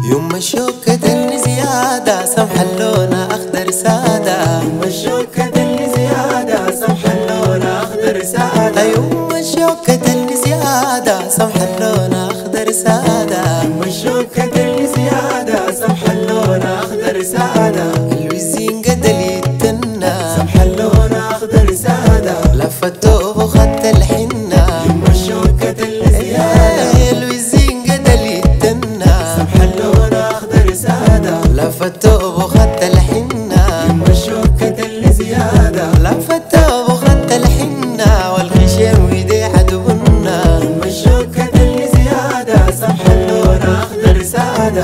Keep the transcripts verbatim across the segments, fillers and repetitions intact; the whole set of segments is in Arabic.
يوم الشوكة اللي زيادة سمح اللون أخضر سادة. يوم الشوكة اللي زيادة سمح اللون أخضر سادة. يوم الشوكة اللي زيادة سمح اللون أخضر سادة. يوم الشوكة اللي زيادة سمح اللون أخضر سادة. الوزين قد يتنى سمح اللون أخضر سادة. لف الثوب وخدت الحنة. يوم الشوكة اللي زيادة الوزين قد يتنى سمح اللون أخضر سادة. لف الثوب وخدت الحنة. يوم الشوكة اللي زيادة لف الثوب وخدت الحنة والخشم ويدي عدونا. يوم الشوكة اللي زيادة سمح اللون أخضر سادة.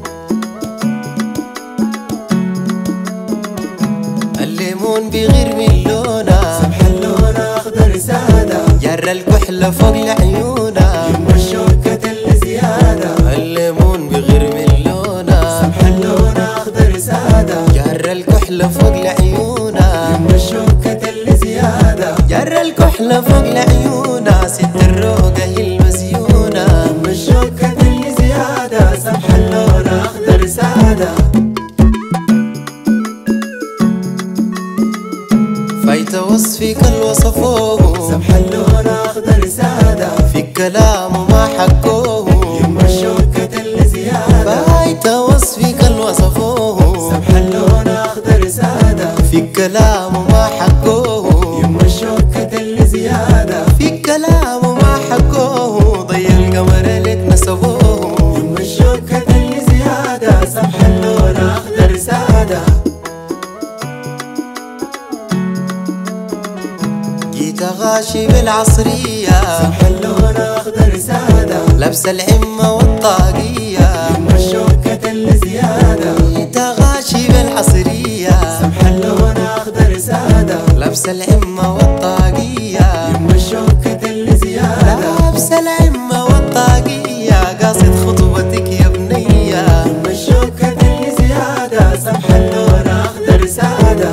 الليمون بيغير من لونه سمح اللون أخضر سادة. جر الكحلة فوق لعيونه. يوم الشوكة اللي زيادة الليمون بيغير من لونه سمح اللون أخضر سادة. جر الكحلة فوق لعيونه. يوم الشوكة اللي زيادة جر الكحلة فوق لعيونه. ست الروقة هي المزيونة. يوم الشوكة اللي زيادة سمح اللون أخضر سادة. فايت وصفي كل وصفوه سمح اللون أخضر سادة. في الكلام وما حكوه. يوم الشوكة اللي زيادة فايت وصفي كل وصفوه سمح اللون أخضر سادة. في الكلام وما حكوه. يوم الشوكة اللي زيادة في الكلام وما حكوه. ضي القمر لك نسبوه. يوم الشوكة اللي زيادة سمح اللون أخضر سادة. جيت غاشي بالعصرية سمح اللون أخضر سادة. لبس العمة والطاقية. يوم الشوكة اللي زيادة جيت غاشي بالعصرية سمح اللون أخضر سادة. لبس العمة والطاقية. يوم الشوكة اللي زيادة لبس العمة والطاقية قاصد خطوتك يا بنية. يوم الشوكة اللي زيادة سمح اللون أخضر سادة.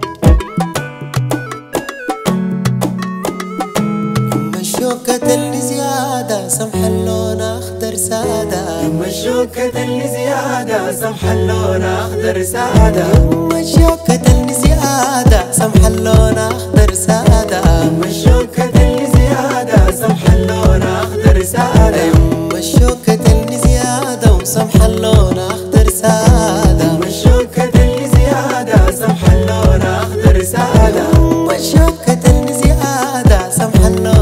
يوم الشوكة اللي زيادة سمح اللون أخضر سادة. يوم الشوكة اللي زيادة سمح اللون أخضر سادة. يوم الشوكة اللي زيادة سمح اللون أخضر سادة. يوم الشوكة اللي زيادة سمح اللون أخضر سادة. يوم الشوكة اللي زيادة وسمح اللون أخضر سادة. يوم الشوكة اللي زيادة سمح اللون أخضر سادة. يوم الشوكة اللي زيادة سمح اللون